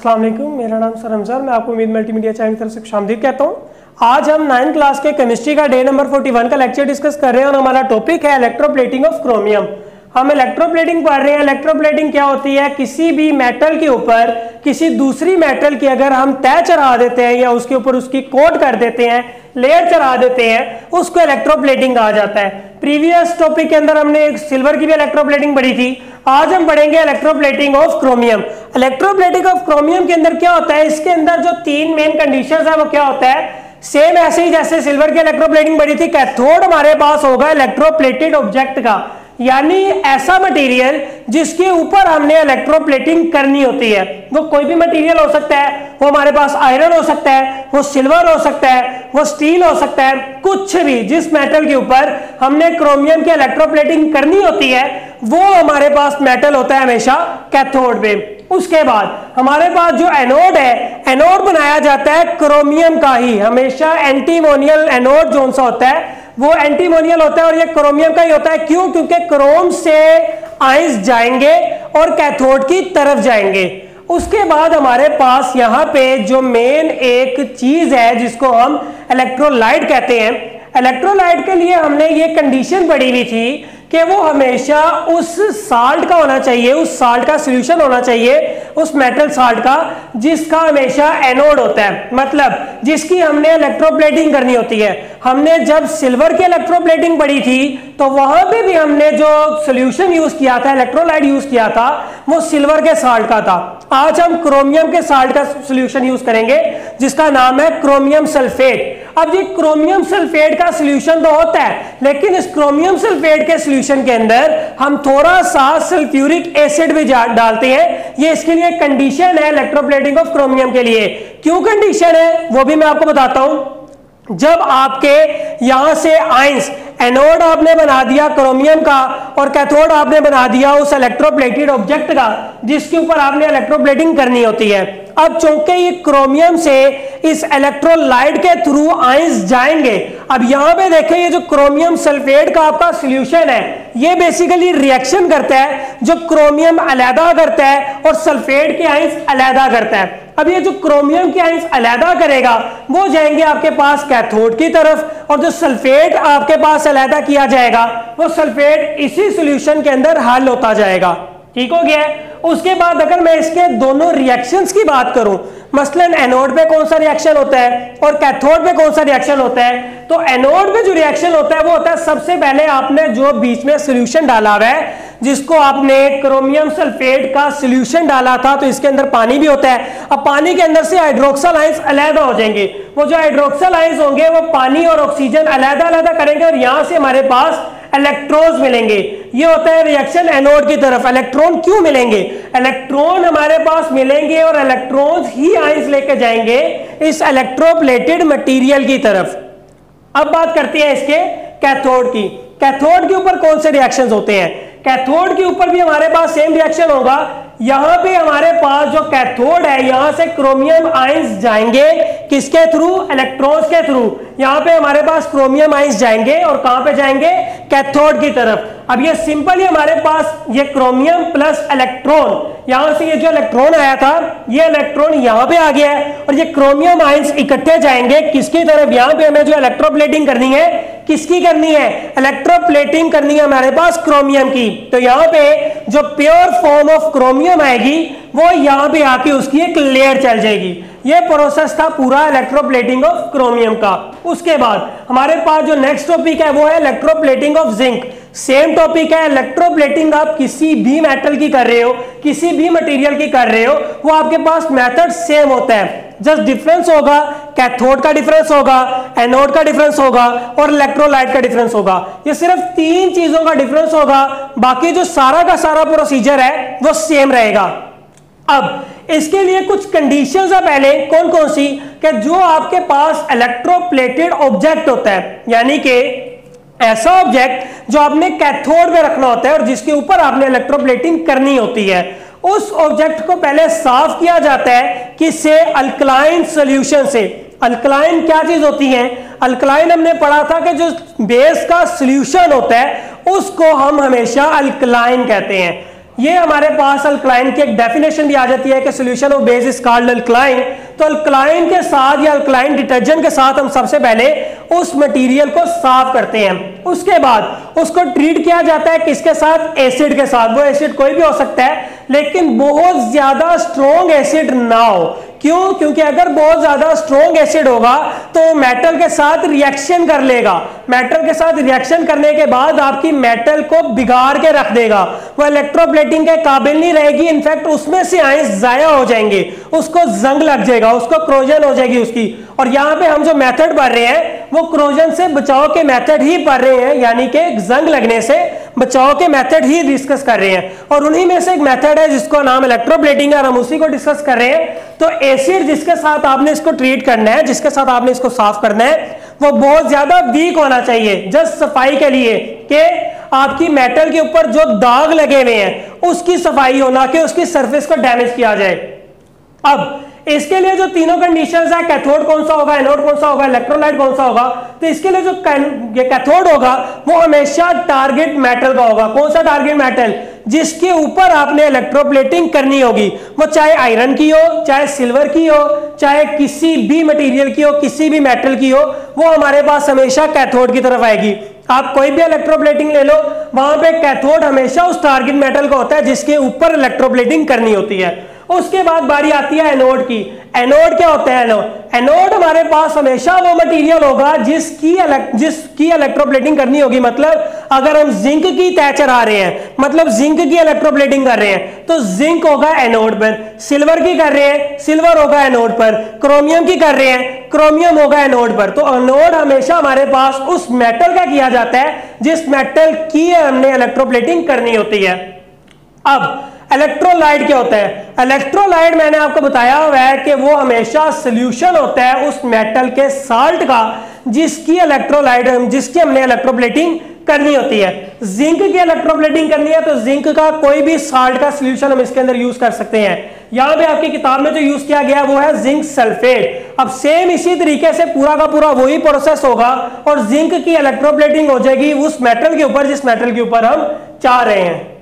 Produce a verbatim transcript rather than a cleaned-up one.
अस्सलाम वालेकुम, मेरा नाम सरमज़ार, मैं आपको उम्मीद मल्टीमीडिया चैनल की तरफ से खुशामदीद कहता हूँ। आज हम नाइन्थ क्लास के केमिस्ट्री का डे नंबर इकतालीस का लेक्चर डिस्कस कर रहे हैं और हमारा टॉपिक है इलेक्ट्रोप्लेटिंग ऑफ क्रोमियम। हम इलेक्ट्रोप्लेटिंग पढ़ रहे हैं। इलेक्ट्रोप्लेटिंग क्या होती है? किसी भी मेटल के ऊपर किसी दूसरी मेटल की अगर हम तय चढ़ा देते हैं या उसके ऊपर उसकी कोट कर देते हैं, लेयर चढ़ा देते हैं, उसको इलेक्ट्रोप्लेटिंग कहा जाता है। प्रीवियस टॉपिक के अंदर हमने एक सिल्वर की भी इलेक्ट्रोप्लेटिंग पढ़ी थी। आज हम पढ़ेंगे electroplating of chromium. Electroplating of chromium के अंदर क्या होता है? इसके अंदर जो तीन मेन कंडीशंस है वो क्या होता है? सेम ऐसे ही जैसे सिल्वर की इलेक्ट्रोप्लेटिंग पढ़ी थी। कैथोड हमारे पास होगा इलेक्ट्रोप्लेटेड ऑब्जेक्ट का, यानी ऐसा मटेरियल जिसके ऊपर हमने इलेक्ट्रोप्लेटिंग करनी होती है। वो कोई भी मटेरियल हो सकता है, वो हमारे पास आयरन हो सकता है, वो सिल्वर हो सकता है, वो स्टील हो सकता है, कुछ भी जिस मेटल के ऊपर हमने क्रोमियम की इलेक्ट्रोप्लेटिंग करनी होती है वो हमारे पास मेटल होता है हमेशा कैथोड पे। उसके बाद हमारे पास जो एनोड है, एनोड बनाया जाता है क्रोमियम का ही। हमेशा एंटीमोनियल एनोड जो सा होता है वो एंटीमोनियल होता है और ये क्रोमियम का ही होता है। क्यों? क्योंकि क्रोम से आयंस जाएंगे और कैथोड की तरफ जाएंगे। उसके बाद हमारे पास यहाँ पे जो मेन एक चीज है जिसको हम इलेक्ट्रोलाइट कहते हैं। इलेक्ट्रोलाइट के लिए हमने ये कंडीशन पढ़ी हुई थी कि वो हमेशा उस साल्ट का होना चाहिए, उस साल्ट का सॉल्यूशन होना चाहिए, उस मेटल साल्ट का जिसका हमेशा एनोड होता है, मतलब जिसकी हमने इलेक्ट्रोप्लेटिंग करनी होती है। हमने जब सिल्वर की इलेक्ट्रोप्लेटिंग पढ़ी थी तो वहां पे भी हमने जो सॉल्यूशन यूज किया था, इलेक्ट्रोलाइट यूज किया था, वो सिल्वर के साल्ट का था। आज हम क्रोमियम के साल्ट का सॉल्यूशन यूज करेंगे जिसका नाम है क्रोमियम सल्फेट। अब ये क्रोमियम सल्फेट का सॉल्यूशन तो होता है, लेकिन इस क्रोमियम सल्फेट के सॉल्यूशन के अंदर हम थोड़ा सा सल्फ्यूरिक एसिड भी डालते हैं। ये इसके लिए कंडीशन है इलेक्ट्रोप्लेटिंग ऑफ क्रोमियम के लिए। क्यों कंडीशन है वो भी मैं आपको बताता हूं। जब आपके यहां से आयंस, एनोड आपने बना दिया क्रोमियम का और कैथोड आपने बना दिया उस इलेक्ट्रोप्लेटेड ऑब्जेक्ट का जिसके ऊपर आपने इलेक्ट्रोप्लेटिंग करनी होती है। अब चूंकि ये क्रोमियम से इस इलेक्ट्रोलाइट के थ्रू आयंस जाएंगे। अब यहां पे देखें, ये जो क्रोमियम सल्फेट का आपका सॉल्यूशन है ये बेसिकली रिएक्शन करता है, जो क्रोमियम अलैदा करता है और सल्फेट के आयंस अलैदा करता है। अब ये जो क्रोमियम के आयंस अलैदा करेगा वो जाएंगे आपके पास कैथोड की तरफ, और जो सल्फेट आपके पास अलैदा किया जाएगा वो सल्फेट इसी सॉल्यूशन के अंदर हल होता जाएगा। ठीक हो गया है। उसके बाद अगर मैं इसके दोनों रिएक्शंस की बात करूं, मसलन एनोड पे कौन सा रिएक्शन होता है और कैथोड पे कौन सा रिएक्शन होता है, तो एनोड पे जो रिएक्शन होता है वो होता है सबसे पहले आपने जो बीच में सॉल्यूशन डाला हुआ है, जिसको आपने क्रोमियम सल्फेट का सॉल्यूशन डाला था, तो इसके अंदर पानी भी होता है। अब पानी के अंदर से हाइड्रोक्सल आयंस अलग हो जाएंगे। वो जो हाइड्रोक्सल आयंस होंगे वो पानी और ऑक्सीजन अलग अलग करेंगे और यहां से हमारे पास इलेक्ट्रॉन्स मिलेंगे। ये होता है रिएक्शन एनोड की तरफ। इलेक्ट्रॉन क्यों मिलेंगे? इलेक्ट्रॉन हमारे पास मिलेंगे और इलेक्ट्रॉन्स ही आयंस लेके जाएंगे इस इलेक्ट्रोप्लेटेड मटेरियल की तरफ। अब बात करते हैं इसके कैथोड की। कैथोड के ऊपर कौन से रिएक्शंस होते हैं? कैथोड के ऊपर भी हमारे पास सेम रिएक्शन होगा। यहां पे हमारे पास जो कैथोड है यहां से क्रोमियम आयंस जाएंगे, किसके थ्रू? इलेक्ट्रॉन्स के थ्रू। यहां पे हमारे पास क्रोमियम आयंस जाएंगे और कहां पे जाएंगे? कैथोड की तरफ। अब ये सिंपल ही हमारे पास ये क्रोमियम प्लस इलेक्ट्रॉन, यहां से ये जो इलेक्ट्रॉन आया था ये इलेक्ट्रॉन यहां पे आ गया है और ये क्रोमियम आयंस इकट्ठे जाएंगे किसकी तरफ? यहां पे हमें जो इलेक्ट्रोप्लेटिंग करनी है, किसकी करनी है? इलेक्ट्रोप्लेटिंग करनी है हमारे पास क्रोमियम की। तो यहां पे जो प्योर फॉर्म ऑफ क्रोमियम आएगी वो यहां पे आके उसकी एक लेयर चल जाएगी। ये प्रोसेस था पूरा इलेक्ट्रोप्लेटिंग ऑफ क्रोमियम का। उसके बाद हमारे पास जो नेक्स्ट टॉपिक है वो है electroplating of zinc. Same topic है। इलेक्ट्रोप्लेटिंग आप किसी भी मेटल की कर रहे हो, किसी भी मटेरियल की कर रहे हो, वो आपके पास मेथड सेम होता है। जस्ट डिफरेंस होगा, कैथोड का डिफरेंस होगा, एनोड का डिफरेंस होगा और इलेक्ट्रोलाइट का डिफरेंस होगा। ये सिर्फ तीन चीजों का डिफरेंस होगा, बाकी जो सारा का सारा प्रोसीजर है वो सेम रहेगा। अब इसके लिए कुछ कंडीशंस है पहले, कौन कौन सी? कि जो आपके पास इलेक्ट्रोप्लेटेड ऑब्जेक्ट होता है, यानी कि ऐसा ऑब्जेक्ट जो आपने कैथोड में रखना होता है और जिसके ऊपर आपने इलेक्ट्रोप्लेटिंग करनी होती है, उस ऑब्जेक्ट को पहले साफ किया जाता है किससे? अल्कलाइन सॉल्यूशन से। अल्कलाइन क्या चीज होती है? अल्कलाइन हमने पढ़ा था कि जो बेस का सॉल्यूशन होता है उसको हम हमेशा अल्कलाइन कहते हैं। ये हमारे पास अल्कलाइन की एक डेफिनेशन भी आ जाती है कि solution of base is called alkaline. तो अल्कलाइन के साथ या अल्कलाइन डिटर्जेंट के साथ हम सबसे पहले उस मटेरियल को साफ करते हैं, उसके बाद उसको ट्रीट किया जाता है किसके साथ, एसिड के साथ। वो एसिड कोई भी हो सकता है लेकिन बहुत ज्यादा स्ट्रॉन्ग एसिड ना हो। क्यों? क्योंकि अगर बहुत ज्यादा स्ट्रॉन्ग एसिड होगा तो मेटल के साथ रिएक्शन कर लेगा, मेटल के साथ रिएक्शन करने के बाद आपकी मेटल को बिगाड़ के रख देगा, वो इलेक्ट्रोप्लेटिंग के काबिल नहीं रहेगी, इनफैक्ट उसमें से आयंस जाया हो जाएंगे, उसको जंग लग जाएगा, उसको क्रोजन हो जाएगी उसकी। और यहां पे हम जो मेथड पढ़ रहे हैं वो क्रोजन से बचाव के मेथड ही पढ़ रहे हैं, यानी कि जंग लगने से बचाव के मेथड ही डिस्कस कर रहे हैं। और उन्हीं में से एक मेथड है जिसका नाम इलेक्ट्रोप्लेटिंग है और हम उसी को डिस्कस कर रहे हैं। तो एसिड जिसके साथ आपने इसको ट्रीट करना है, जिसके साथ आपने इसको साफ करना है, वो बहुत ज्यादा वीक होना चाहिए, जस्ट सफाई के लिए कि आपकी मेटल के ऊपर जो दाग लगे हुए हैं उसकी सफाई हो, ना कि उसकी सरफेस को डैमेज किया जाए। अब इसके लिए जो तीनों कंडीशंस है, कैथोड कौन सा होगा, एनोड कौन सा होगा, इलेक्ट्रोलाइट कौन सा होगा, तो इसके लिए जो कैथोड होगा वो हमेशा टारगेट मेटल का होगा। कौन सा टारगेट मेटल? जिसके ऊपर आपने इलेक्ट्रोप्लेटिंग करनी होगी, वो चाहे आयरन की हो, चाहे सिल्वर की हो, चाहे किसी भी मटेरियल की हो, किसी भी मेटल की हो, वो हमारे पास हमेशा कैथोड की तरफ आएगी। आप कोई भी इलेक्ट्रोप्लेटिंग ले लो, वहां पे कैथोड हमेशा उस टारगेट मेटल का होता है जिसके ऊपर इलेक्ट्रोप्लेटिंग करनी होती है। उसके बाद बारी आती है एनोड की। एनोड क्या होता है? एनोड एनोड हमारे पास हमेशा वो मटेरियल होगा जिसकी जिसकी इलेक्ट्रोप्लेटिंग करनी होगी। मतलब अगर हम जिंक की तय चढ़ा रहे हैं, मतलब जिंक की इलेक्ट्रोप्लेटिंग कर रहे हैं, तो जिंक होगा एनोड पर। सिल्वर की कर रहे हैं, सिल्वर होगा एनोड पर। क्रोमियम की कर रहे हैं, क्रोमियम होगा एनोड पर। तो एनोड हमेशा हमारे पास उस मेटल का किया जाता है जिस मेटल की हमने इलेक्ट्रोप्लेटिंग करनी होती है। अब इलेक्ट्रोलाइट क्या होता है? इलेक्ट्रोलाइट मैंने आपको बताया हुआ है कि वो हमेशा सॉल्यूशन होता है उस मेटल के साल्ट का जिसकी इलेक्ट्रोलाइट जिसकी हमने इलेक्ट्रोप्लेटिंग करनी होती है। जिंक की इलेक्ट्रोप्लेटिंग करनी है तो जिंक का कोई भी साल्ट का सॉल्यूशन हम इसके अंदर यूज कर सकते हैं। यहां पे आपकी किताब में जो यूज किया गया वो है जिंक सल्फेट। अब सेम इसी तरीके से पूरा का पूरा वही प्रोसेस होगा और जिंक की इलेक्ट्रोप्लेटिंग हो जाएगी उस मेटल के ऊपर जिस मेटल के ऊपर हम चाह रहे हैं।